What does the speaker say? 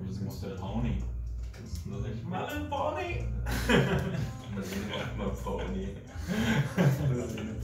das muss der Pony. Das ist nur nicht Mal ein Pony! Marlene macht mal Pony.